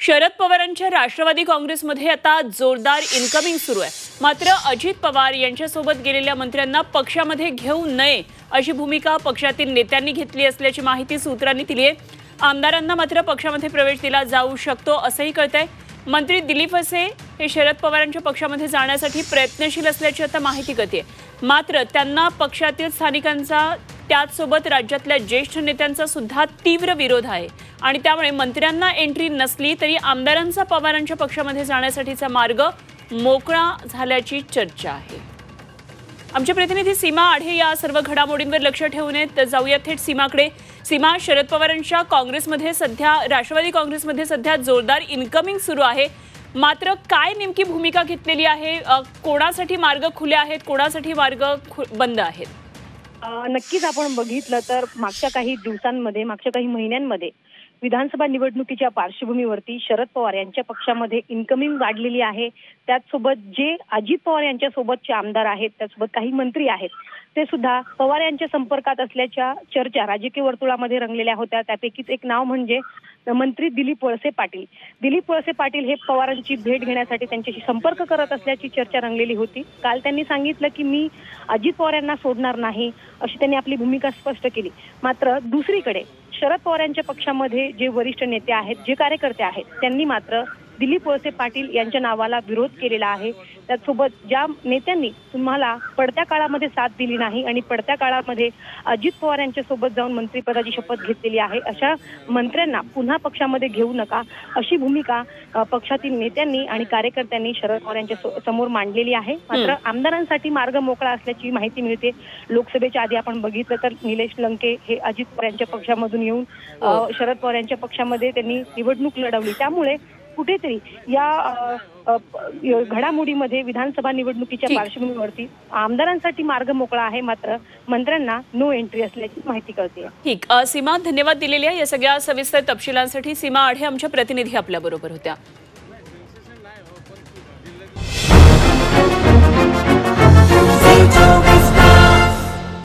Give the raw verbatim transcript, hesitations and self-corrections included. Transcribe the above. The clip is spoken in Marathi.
शरद पवारांच्या राष्ट्रवादी काँग्रेसमध्ये आता जोरदार इनकमिंग सुरू आहे। मात्र अजित पवार यांच्यासोबत गेलेल्या मंत्र्यांना पक्षामध्ये घेऊ नये अशी भूमिका पक्षातील नेत्यांनी घेतली असल्याची माहिती सूत्रांनी दिली आहे। आमदारांना मात्र पक्षामध्ये प्रवेश दिला जाऊ शकतो असंही कळतंय। मंत्री दिलीप वळसे हे शरद पवारांच्या पक्षामध्ये जाण्यासाठी प्रयत्नशील असल्याची आता माहिती कळते। मात्र त्यांना पक्षातील स्थानिकांचा त्याचसोबत राज्यातल्या ज्येष्ठ नेत्यांचा सुद्धा तीव्र विरोध आहे आणि त्यामुळे मंत्र्यांना एंट्री नसली तरी आमदारांचा पवारांच्या पक्षामध्ये जाण्यासाठीचा मार्ग मोकळा झाल्याची चर्चा आहे। आमचे प्रतिनिधी सीमा आढे या सर्व घडामोडींवर लक्ष ठेवून आहेत। जाऊया थेट सीमाकडे। सीमा, शरद पवारांच्या काँग्रेसमध्ये सध्या राष्ट्रवादी काँग्रेसमध्ये सध्या जोरदार इनकमिंग सुरू आहे। मात्र काय नेमकी भूमिका घेतलेली आहे? कोणासाठी मार्ग खुले आहेत, कोणासाठी मार्ग बंद आहेत? नक्कीच आपण बघितलं तर मागच्या काही दिवसांमध्ये मागच्या काही महिन्यांमध्ये विधानसभा निवडणुकीच्या पार्श्वभूमीवरती शरद पवार यांच्या पक्षामध्ये इनकमिंग वाढलेली आहे। त्याचसोबत जे अजित पवार यांच्या सोबतचे आमदार आहेत, त्यासोबत काही मंत्री आहेत, ते सुद्धा पवार यांच्या संपर्कात असल्याच्या चर्चा राजकीय वर्तुळामध्ये रंगलेल्या होत्या। त्यापैकीच एक नाव म्हणजे मंत्री दिलीप वळसे पाटील। दिलीप वळसे पाटील हे पवारांची भेट घेण्यासाठी त्यांच्याशी संपर्क करत असल्याची चर्चा रंगलेली होती। काल त्यांनी सांगितलं की मी अजित पवार यांना सोडणार नाही अशी त्यांनी आपली भूमिका स्पष्ट केली। मात्र दुसरीकडे शरद पवार यांच्या पक्षामध्ये जे वरिष्ठ नेते आहेत, जे कार्यकर्ते आहेत, त्यांनी मात्र दिलीप वळसे पाटील यांच्या नावाला विरोध केलेला आहे। त्यासोबत ज्या नेत्यांनी तुम्हाला पडत्या काळामध्ये साथ दिली नाही आणि पडत्या काळामध्ये अजित पवार यांच्या सोबत जाऊन मंत्रिपदाची शपथ घेतलेली आहे, अशा मंत्र्यांना पुन्हा पक्षामध्ये घेऊ नका अशी भूमिका पक्षातील नेत्यांनी आणि कार्यकर्त्यांनी शरद पवार यांच्या समोर मांडलेली आहे। मात्र आमदारांसाठी मार्ग मोकळा असल्याची माहिती मिळते। लोकसभेच्या आधी आपण बघितलं तर निलेश लंके हे अजित पवार यांच्या पक्षामधून येऊन शरद पवार यांच्या पक्षामध्ये त्यांनी निवडणूक लढवली। त्यामुळे कुठेतरी या घडामोडीमध्ये विधानसभा निवडणुकीच्या पार्श्वभूमीवरती आमदारांसाठी मार्ग मोकळा आहे, मात्र मंत्र्यांना नो एंट्री असल्याची माहिती कळते। ठीक, सीमा, धन्यवाद दिलेल्या या सगळ्या सविस्तर तपशिलांसाठी। सीमा आढे आमच्या प्रतिनिधी आपल्या बरोबर होत्या।